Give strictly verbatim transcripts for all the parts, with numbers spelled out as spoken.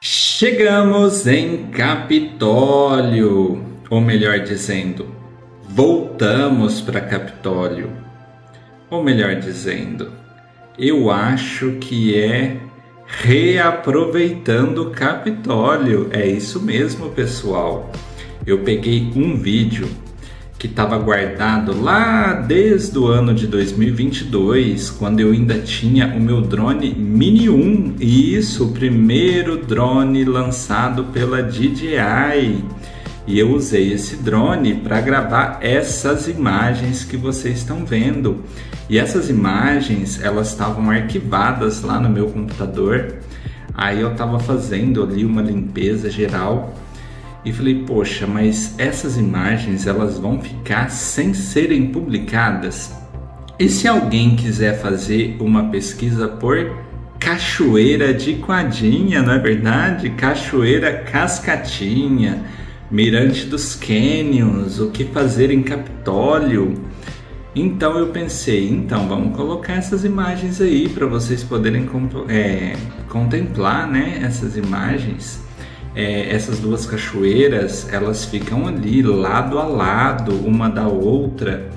Chegamos em Capitólio, ou melhor dizendo, voltamos para Capitólio, ou melhor dizendo, eu acho que é reaproveitando Capitólio. É isso mesmo, pessoal. Eu peguei um vídeo que estava guardado lá desde o ano de dois mil e vinte e dois, quando eu ainda tinha o meu drone Mini um, e isso, o primeiro drone lançado pela D J I. E eu usei esse drone para gravar essas imagens que vocês estão vendo. E essas imagens, elas estavam arquivadas lá no meu computador. Aí eu estava fazendo ali uma limpeza geral e falei, poxa, mas essas imagens elas vão ficar sem serem publicadas? E se alguém quiser fazer uma pesquisa por Cachoeira de Quadinha, não é verdade? Cachoeira Cascatinha, Mirante dos Canyons, o que fazer em Capitólio? Então eu pensei, então vamos colocar essas imagens aí para vocês poderem é, contemplar, né, essas imagens. É, essas duas cachoeiras, elas ficam ali lado a lado uma da outra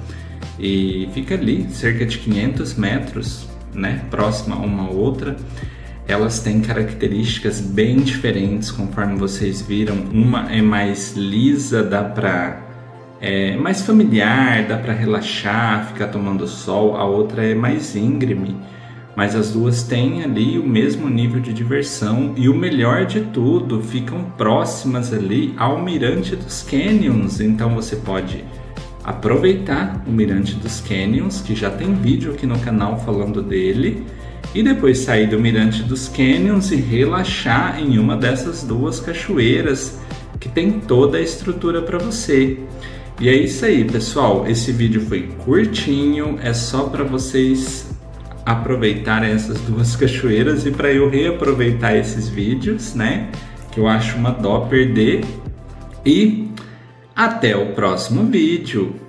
e fica ali cerca de quinhentos metros, né, próxima uma à outra. Elas têm características bem diferentes, conforme vocês viram. Uma é mais lisa, dá para é mais familiar, dá para relaxar, ficar tomando sol. A outra é mais íngreme, mas as duas têm ali o mesmo nível de diversão, e o melhor de tudo, ficam próximas ali ao Mirante dos Canyons. Então você pode aproveitar o Mirante dos Canyons, que já tem vídeo aqui no canal falando dele, e depois sair do Mirante dos Canyons e relaxar em uma dessas duas cachoeiras que tem toda a estrutura para você. E é isso aí, pessoal, esse vídeo foi curtinho, é só para vocês aproveitarem essas duas cachoeiras e para eu reaproveitar esses vídeos, né, que eu acho uma dó perder. E até o próximo vídeo.